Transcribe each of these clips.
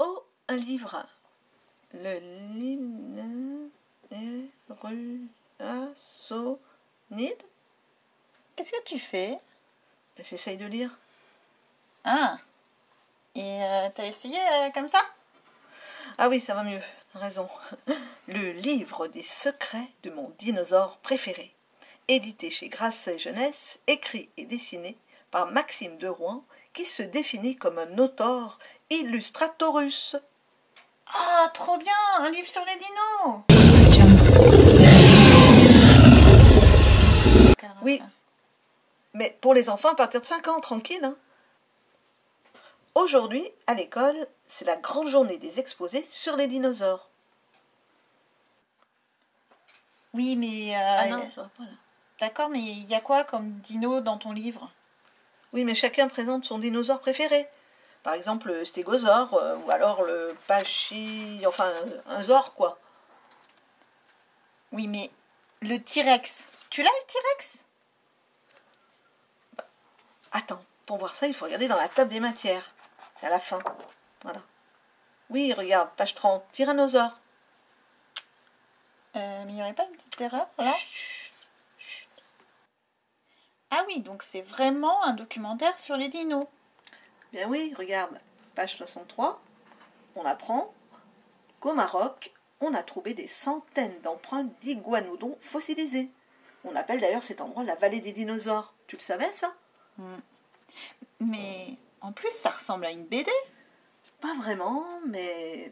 Oh, un livre. Le Linerasonide. Qu'est-ce que tu fais? J'essaye de lire. Ah, et t'as essayé comme ça? Ah oui, ça va mieux, t'as raison. Le livre des secrets de mon dinosaure préféré. Édité chez Grasset Jeunesse, écrit et dessiné par Maxime de Rouen, qui se définit comme un auteur illustratorus. Ah, trop bien, un livre sur les dinos. Oui, mais pour les enfants à partir de 5 ans, tranquille. Hein. Aujourd'hui, à l'école, c'est la grande journée des exposés sur les dinosaures. Oui, mais... Ah non, voilà. D'accord, mais il y a quoi comme dino dans ton livre? Oui, mais chacun présente son dinosaure préféré. Par exemple, le stégosaure, ou alors le enfin, un zore, quoi. Oui, mais le T-Rex, tu l'as le T-Rex? Attends, pour voir ça, il faut regarder dans la table des matières. C'est à la fin. Voilà. Oui, regarde, page 30, tyrannosaure. Mais il n'y aurait pas une petite erreur, là? Chut, chut. Ah oui, donc c'est vraiment un documentaire sur les dinos. Bien oui, regarde, page 63, on apprend qu'au Maroc, on a trouvé des centaines d'empreintes d'iguanodons fossilisés. On appelle d'ailleurs cet endroit la vallée des dinosaures. Tu le savais, ça? Mais en plus, ça ressemble à une BD. Pas vraiment, mais...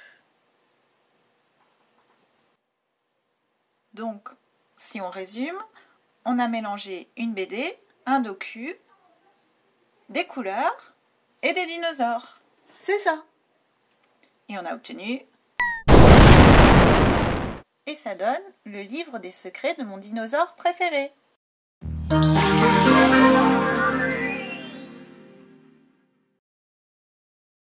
Donc, si on résume, on a mélangé une BD, un docu, des couleurs et des dinosaures. C'est ça. Et on a obtenu... Et ça donne le livre des secrets de mon dinosaure préféré.